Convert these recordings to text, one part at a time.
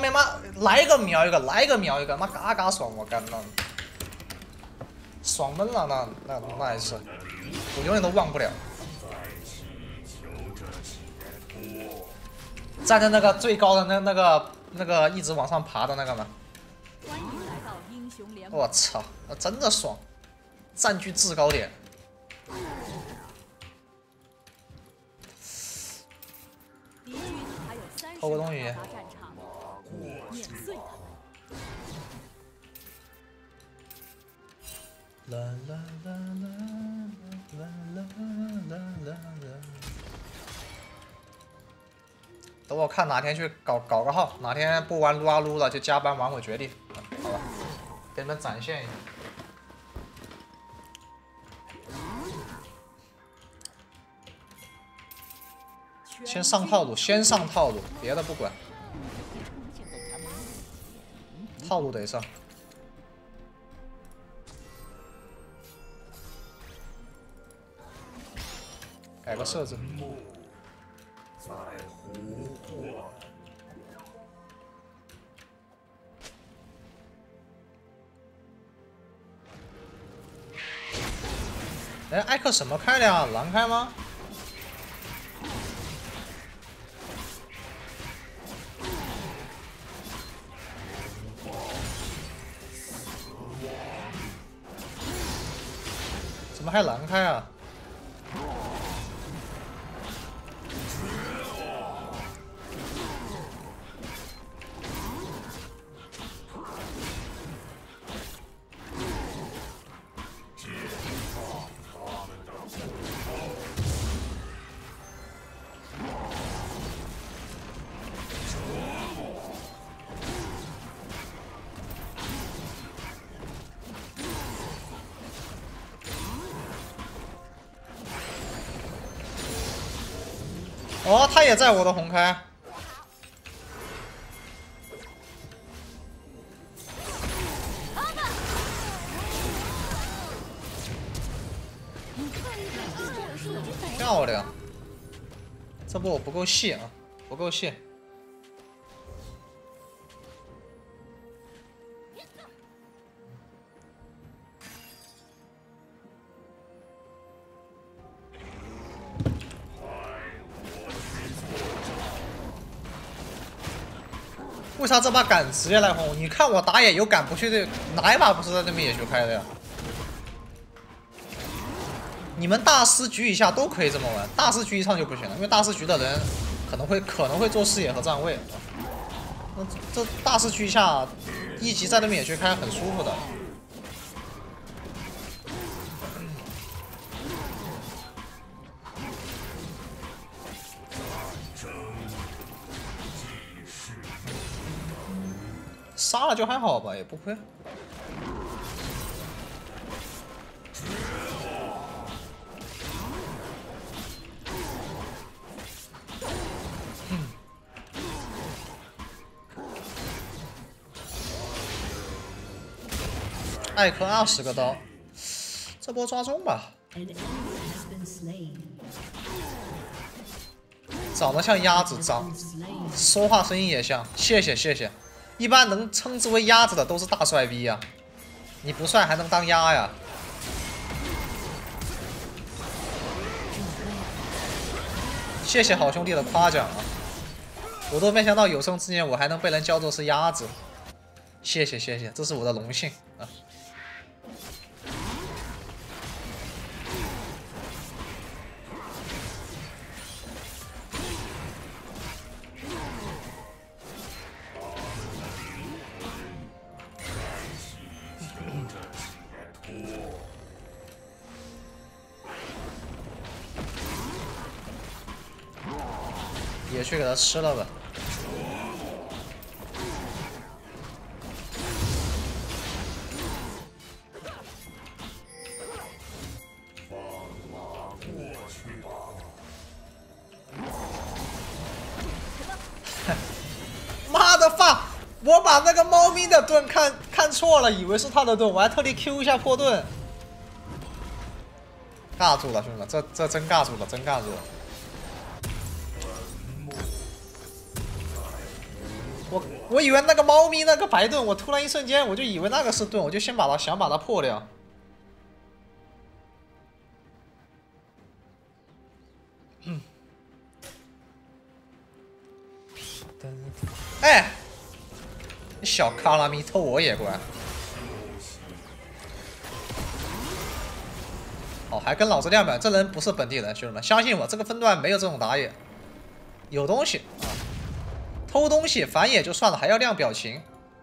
面妈来一个秒一个，来一个秒一个，妈嘎嘎爽！我干那爽闷了，那一次，我永远都忘不了。站在那个最高的那个一直往上爬的那个嘛。我操，那真的爽，占据制高点。偷个东西。啦啦啦啦啦啦啦啦啦！等我看哪天去搞个号，哪天不玩撸啊撸了就加班玩我绝地，好吧，给你们展现一下。先上套路，先上套路，别的不管，套路得上。改个设置。哎，艾克什么开的呀？蓝开吗？怎么还蓝开啊？哦，他也在我的红开。漂亮，这波我不够细啊，不够细。为啥这把敢直接来轰？你看我打野有敢不去的，哪一把不是在这边野球开的呀？你们大师局以下都可以这么玩，大师局以上就不行了，因为大师局的人可能会做视野和站位。那这大师局以下一级在那边野球开很舒服的。杀了就还好吧，也不亏。艾克20个刀，这波抓中吧。长得像鸭子，说话声音也像。谢谢谢谢。一般能称之为鸭子的都是大帅逼呀，你不帅还能当鸭呀？谢谢好兄弟的夸奖啊！我都没想到有生之年我还能被人叫做是鸭子，谢谢谢谢，这是我的荣幸啊！也去给他吃了吧。妈的发！我把那个猫咪的盾看错了，以为是他的盾，我还特地 Q 一下破盾。尬住了，兄弟，这真尬住了，真尬住了。 我以为那个猫咪那个白盾，我突然一瞬间我就以为那个是盾，我就先想把它破掉。哎，你小卡拉米偷我野怪。哦，还跟老子亮表，这人不是本地人，兄弟们，相信我，这个分段没有这种打野，有东西啊，偷东西反野就算了，还要亮表情。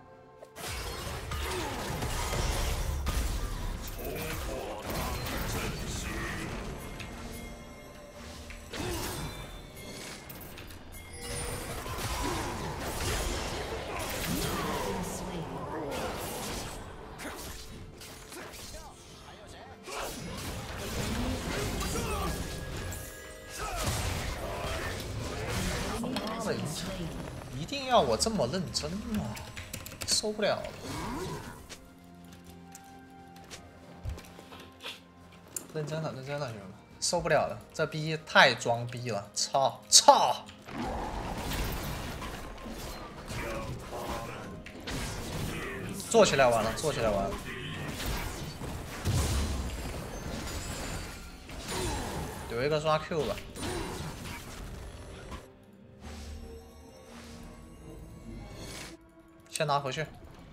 一定要我这么认真吗？受不了了！认真了，认真了，兄弟们，受不了了！这逼太装逼了，操操！做起来完了，做起来完了！有一个刷 Q 吧。先拿回去。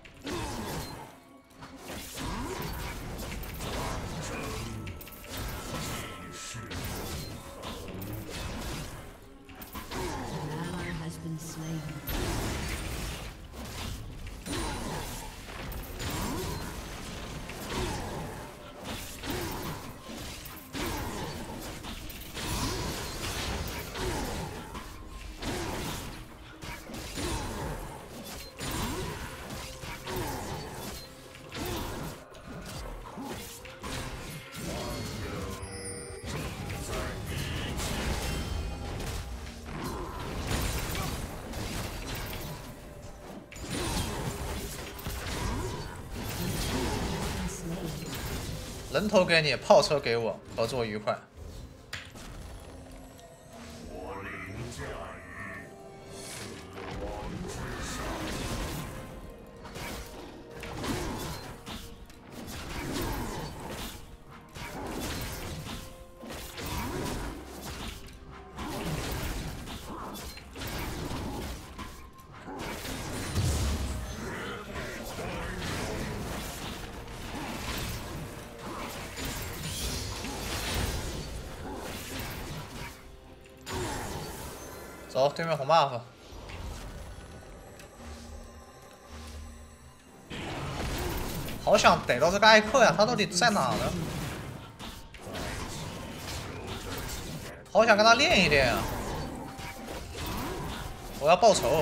人头给你，炮车给我，合作愉快。走，对面红 buff。好想逮到这个艾克呀，他到底在哪呢？好想跟他练一练啊！我要报仇。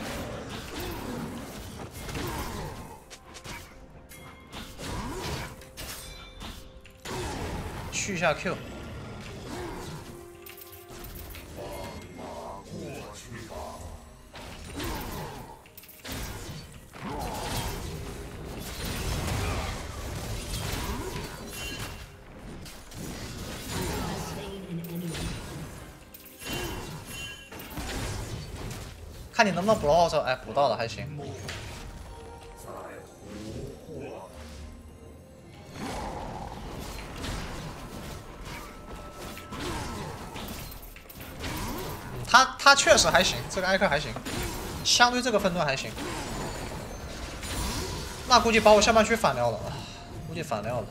续一下 Q。看你能不能补到奥车，哎，补到了还行。他确实还行，这个艾克还行，相对这个分段还行。那估计把我下半区反掉了，估计反掉了。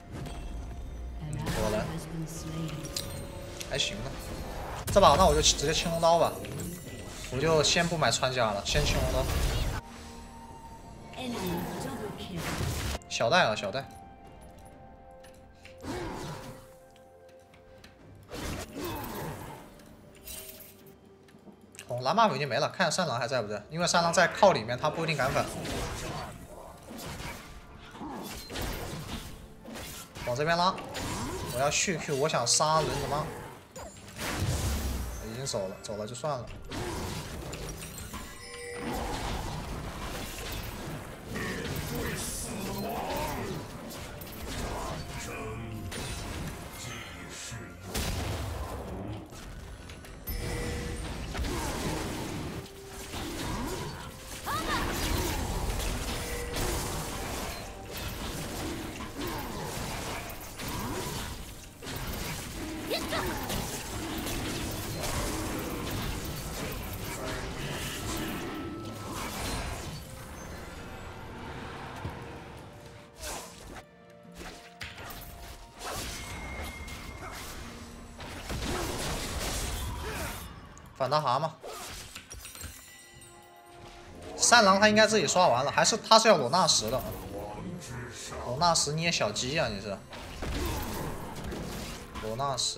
果然还行吧。这把那我就直接青龙刀吧。我就先不买穿甲了，先青龙刀。小戴啊，小戴。哦，蓝 buff 已经没了，看三郎还在不在？因为三郎在靠里面，他不一定敢反。往这边拉，我要续 Q， 我想杀人的吗？已经走了，走了就算了。 反大蛤蟆。三郎他应该自己刷完了，还是他是要裸纳什的？裸纳什捏小鸡啊，你是？裸纳什。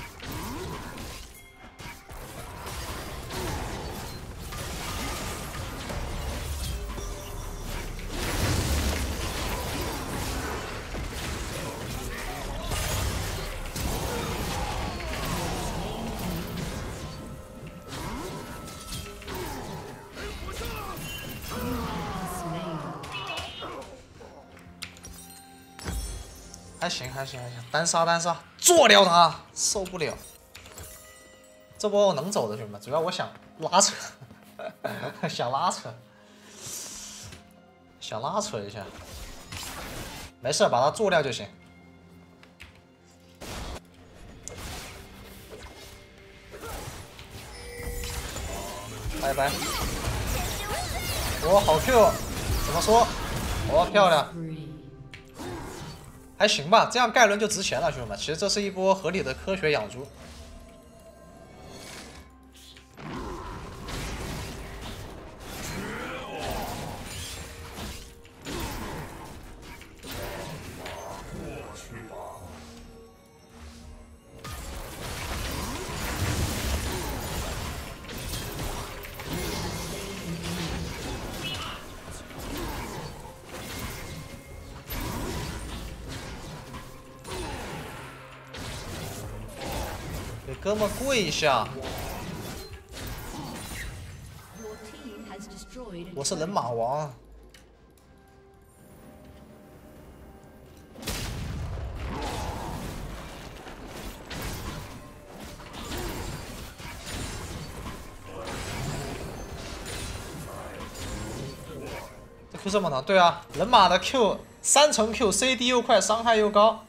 还行，单杀，做掉他，受不了。这波我能走的兄弟们，主要我想拉扯，想拉扯一下，没事，把他做掉就行。拜拜。我好 Q， 怎么说？哦，漂亮。 还行吧，这样盖伦就值钱了，兄弟们。其实这是一波合理的科学养猪。给哥们跪一下！我是人马王。这 Q 这么难？对啊，人马的 Q 3层 Q，CD 又快，伤害又高。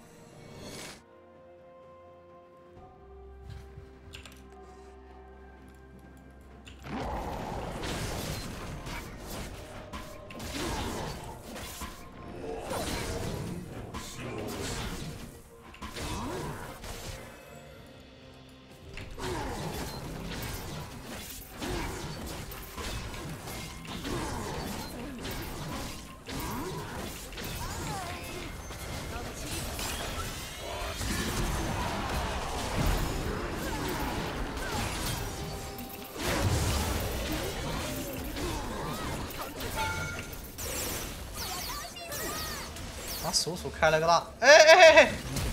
啊，鼠鼠开了个大，哎！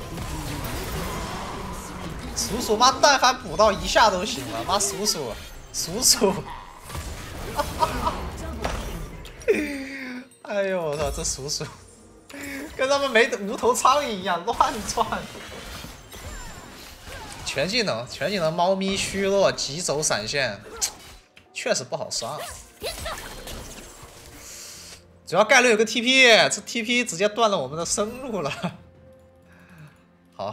鼠鼠妈，但凡补到一下都行了，妈鼠鼠，哎呦我操，这鼠鼠跟他们没无头苍蝇一样乱转。全技能，猫咪虚弱，急走闪现，确实不好杀。 主要盖伦有个 TP， 这 TP 直接断了我们的生路了。好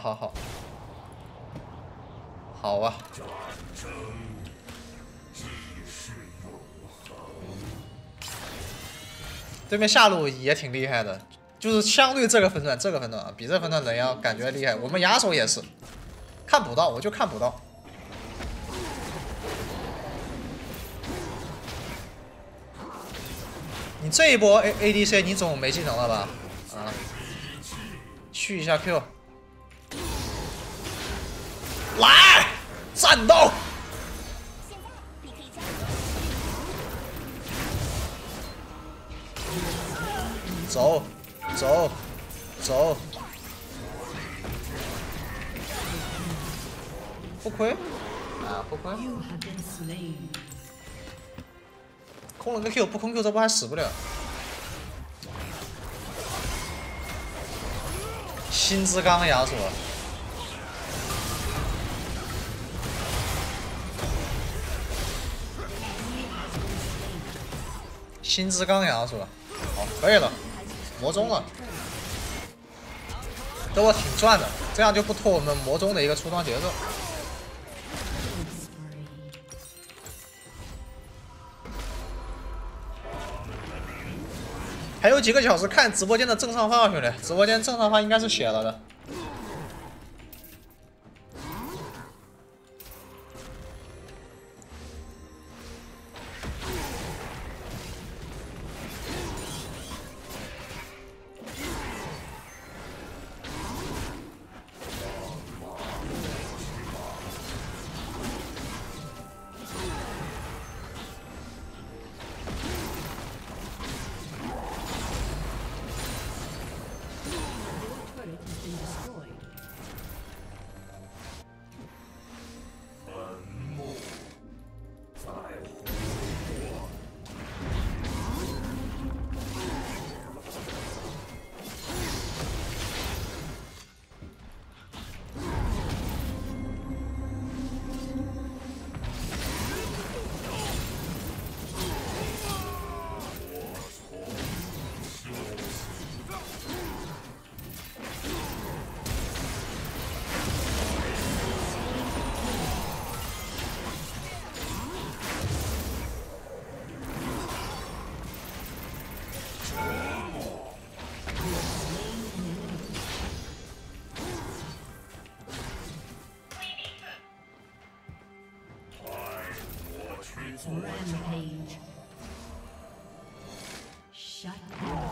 啊！对面下路也挺厉害的，就是相对这个分段啊，比这分段人要感觉厉害。我们亚手也是，看不到我就看不到。 你这一波 ADC 你总没技能了吧？啊，续一下 Q， 来战斗！走，不亏啊，不亏。 空了个 Q， 不空 Q 这波还死不了。新之刚亚索，新之刚亚索，好，可以了，魔宗了，这波挺赚的，这样就不拖我们魔宗的一个出装节奏。 还有几个小时看直播间的正上方，兄弟，直播间正上方应该是写了的。 Rampage. Shut down.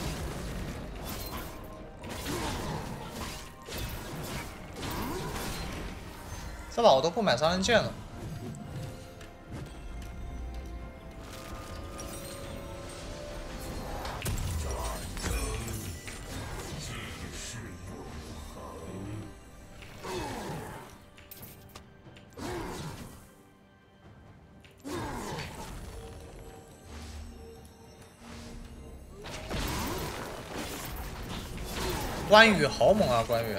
这把我都不买杀人剑了。关羽好猛啊！关羽。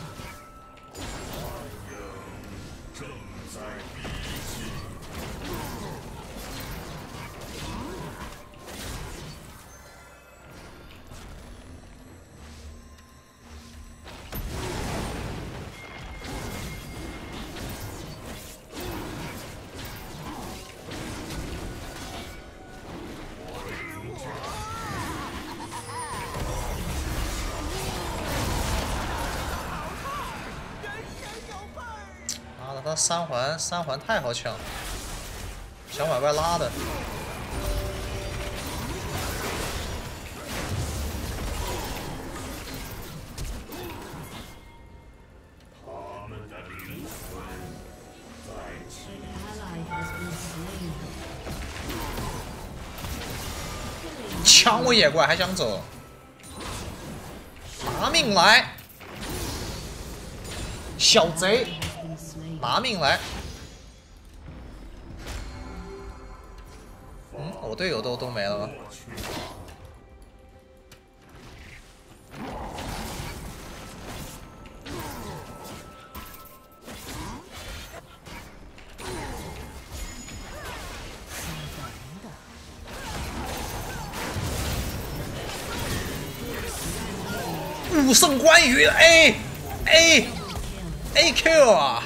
他三环太好抢，想往外拉的。抢我野怪还想走，拿命来，小贼！ 拿命来！我队友都没了吗？武圣关羽 A Q 啊！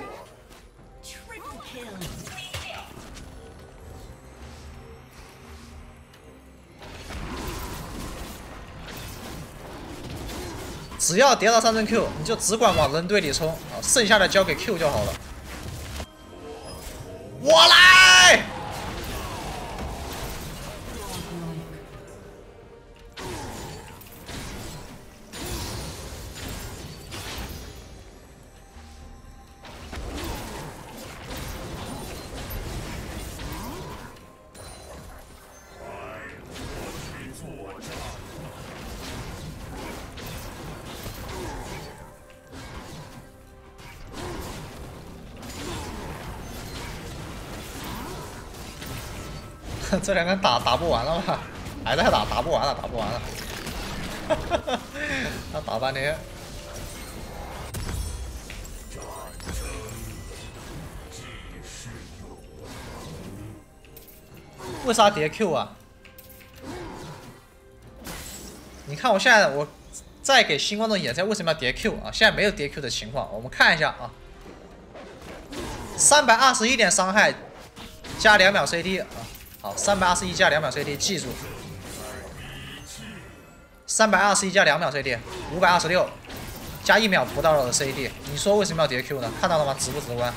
只要叠到3阵 Q， 你就只管往人堆里冲啊，剩下的交给 Q 就好了。我来！这两个打不完了吧？还在打不完了，打不完了。他打半天。为啥叠 Q 啊？你看我现在我再给新观众演一下为什么要叠 Q 啊？现在没有叠 Q 的情况，我们看一下啊。321点伤害加2秒 CD 啊。 好，321加2秒 CD， 记住。321加2秒 CD，526加1秒不到的 CD。你说为什么要叠 Q 呢？看到了吗？直不直观？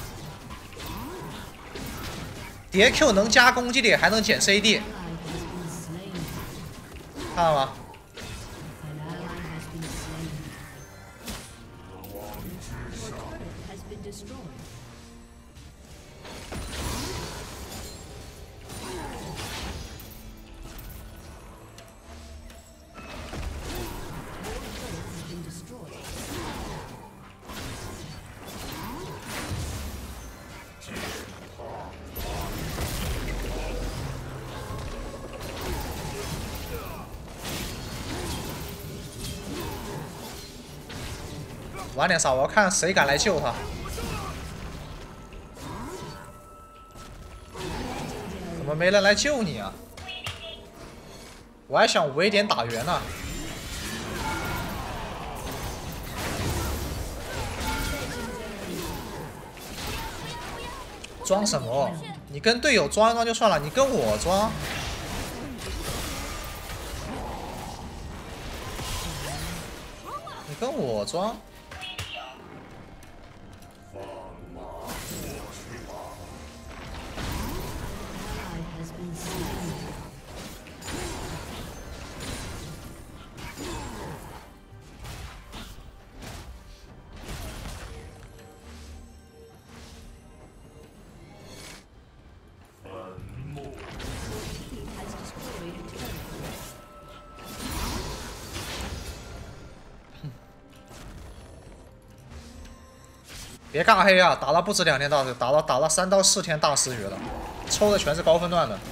叠 Q 能加攻击力，还能减 CD， 看到吗？ 晚点杀，我要看谁敢来救他。怎么没人来救你啊？我还想围点打圆呢。装什么？你跟队友装一装就算了，你跟我装。 你跟我装， 别尬黑啊！打了不止2天大师，打了3到4天大师局了，抽的全是高分段的。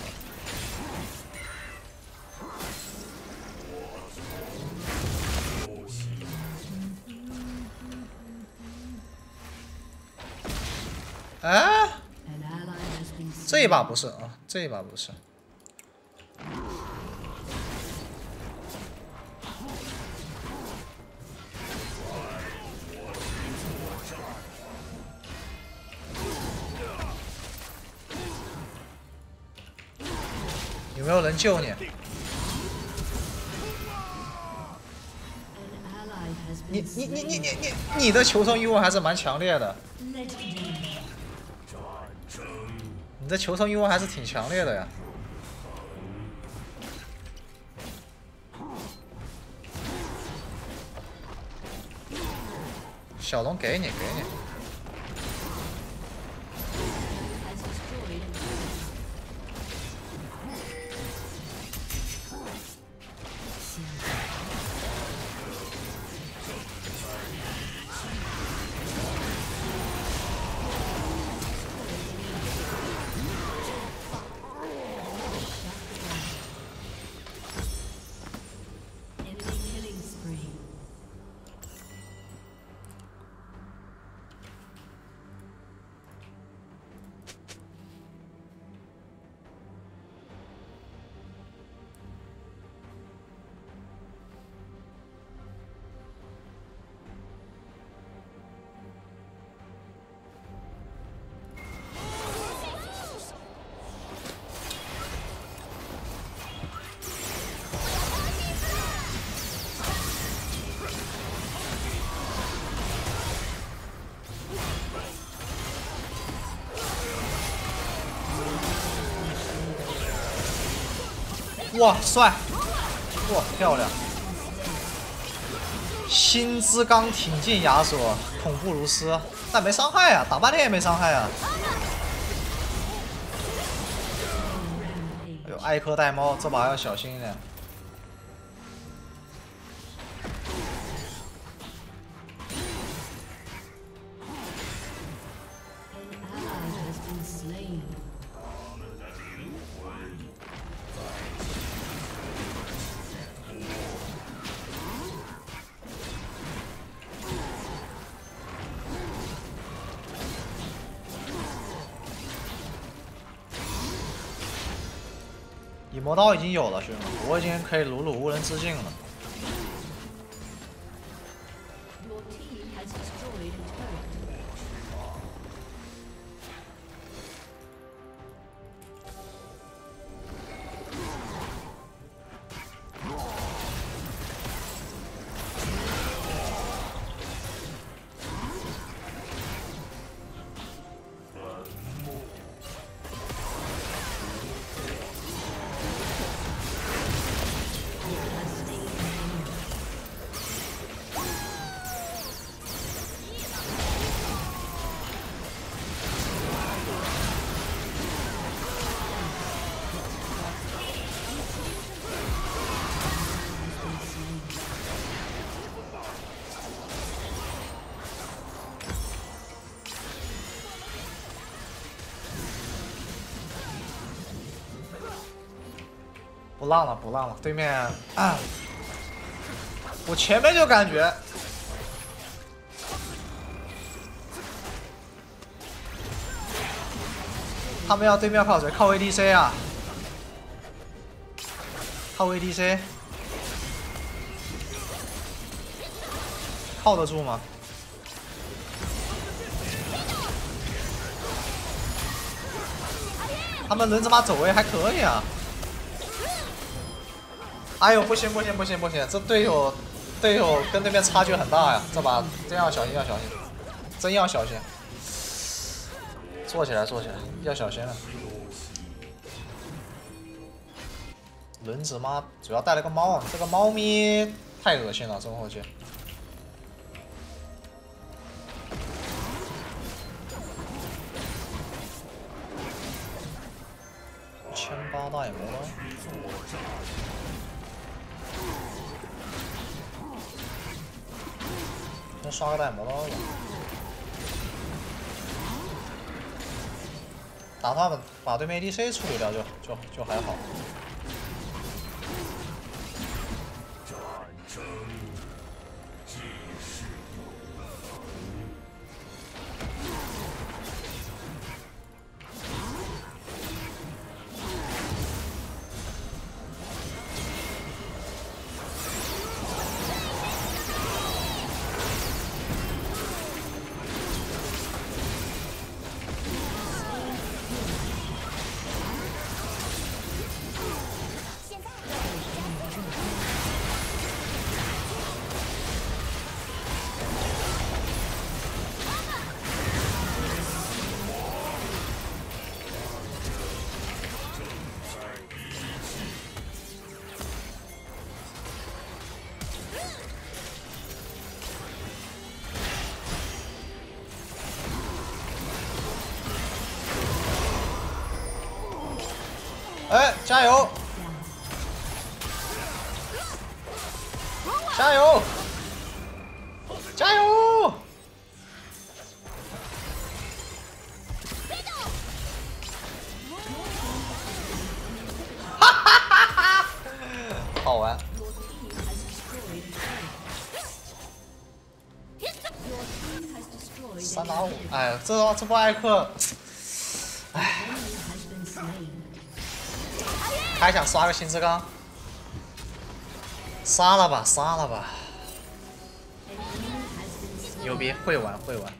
哎，这一把不是啊，这一把不是。有没有人救你？你的求生欲望还是蛮强烈的。你的求生欲望还是挺强烈的呀。小龙给你，给你。哇，帅！哇，漂亮！新之刚挺进亚索，恐怖如斯，但没伤害啊，打半天也没伤害啊。哎呦，艾克带猫，这把要小心一点。羽魔刀已经有了，兄弟们，我已经可以鲁无人之境了。不浪了，不浪了，对面啊！我前面就感觉，他们要对面靠谁？靠 ADC 啊！靠 ADC， 靠得住吗？他们人他妈走位还可以啊！哎呦，不行不行不行不行，这队友跟对面差距很大呀，这把真要小心要小心，真要小心。坐起来坐起来，要小心了。轮子妈主要带了个猫，这个猫咪太恶心了，中后期。1800大野魔刀。先刷个大野魔刀吧。 打他们把对面 ADC 处理掉就还好。哎，加油！加油！加油！哈哈哈哈！好玩。3打5，哎，这波艾克，哎。 还想刷个星之钢，杀了吧，杀了吧！牛逼，会玩会玩。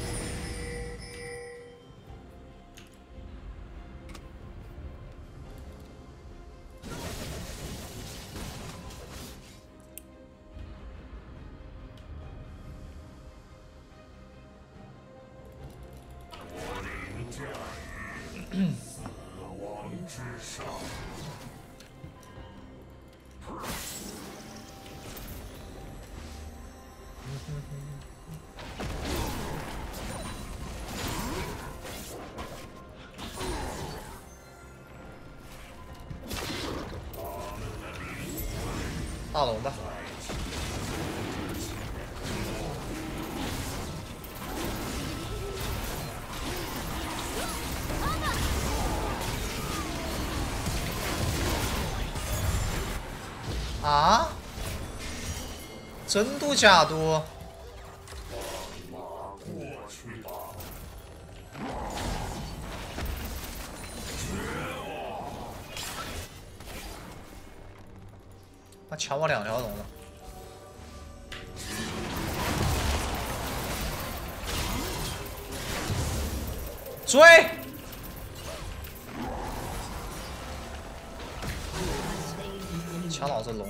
大龙吧。啊？真度假度？他抢我2条龙了。追！抢老子龙！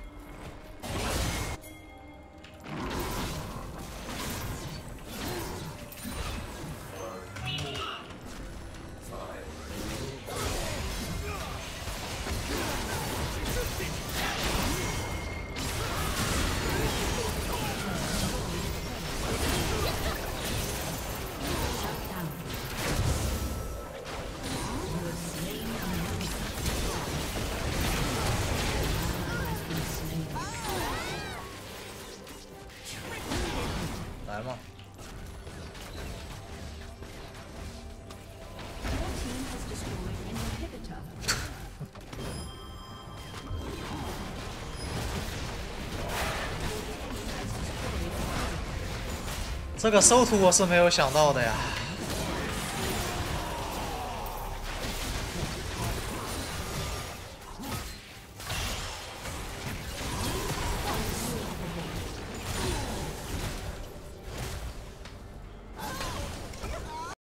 来嘛！这个收徒我是没有想到的呀。